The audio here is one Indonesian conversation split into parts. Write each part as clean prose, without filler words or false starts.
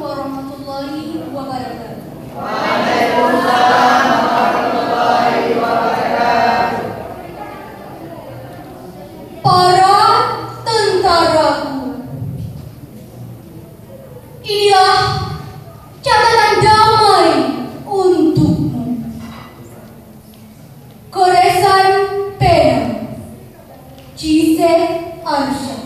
warahmatullahi wabarakatuh. Waalaikumsalam warahmatullahi wabarakatuh. Para tentaraku, inilah catatan damai untukmu. Goresan pena Cise Arsyad.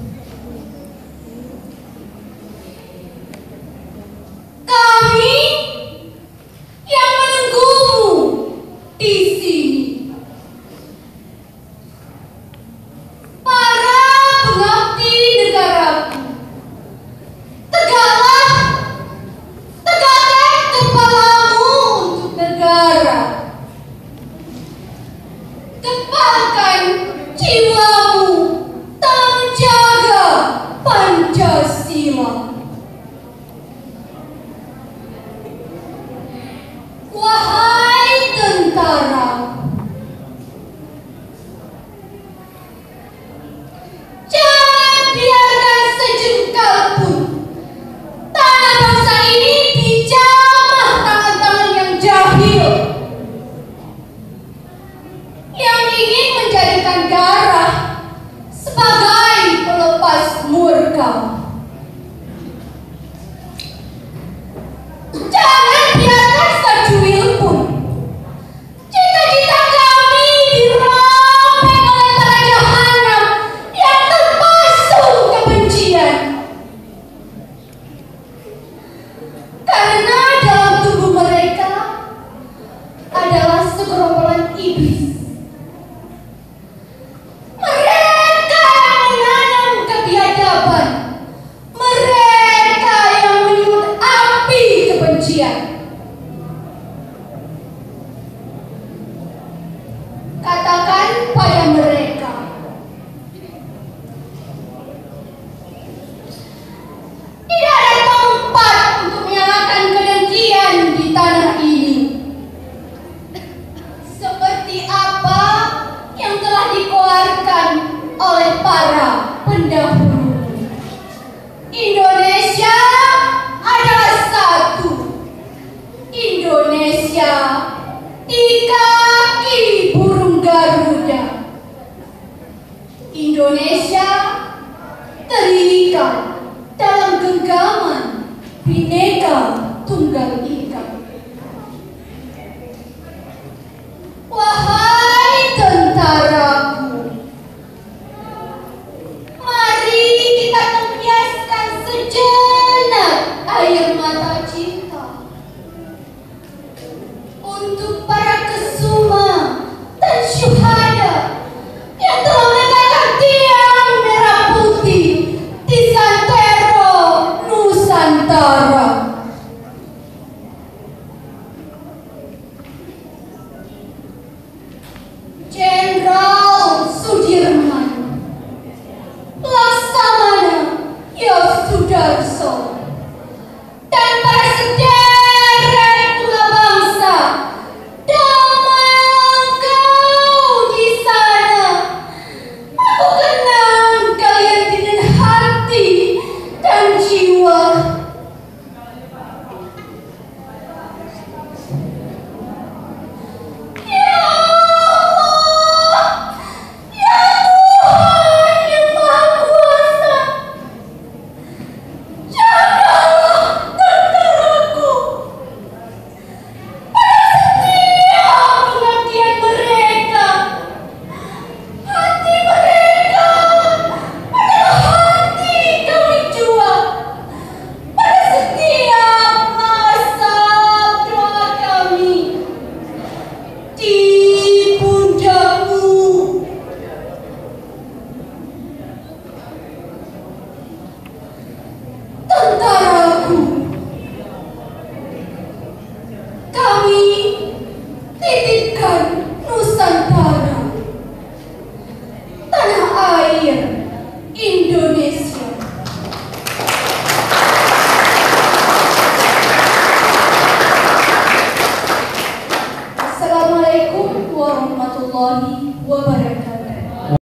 Kami yang menunggumu di sini. Para pengabdi negaraku, tegaklah, tegakkan kepalamu untuk negara. Kepalkan jiwamu dalam menjaga Pancasila. Wahai tentara, jangan biarkan sejengkal pun tanah bangsa ini dijamah tangan-tangan yang jahil, yang ingin menjadikan darah sebagai pelepas murka. Jangan biarkan secuil pun cita-cita kami dirobek oleh para jahanam yang terpasung kebencian. Karena dalam tubuh mereka adalah segerombolan iblis. Mereka yang menanam kebiadaban, mereka yang menyulut api kebencian. Katakan pada mereka, tidak ada tempat untuk menyalakan kedengkian di tanah ini. Seperti apa yang telah dikeluarkan oleh para pendahulu. Indonesia adalah satu. Indonesia di kaki burung Garuda. Indonesia terikat dalam genggaman Bhinneka Tunggal Ika. Wahai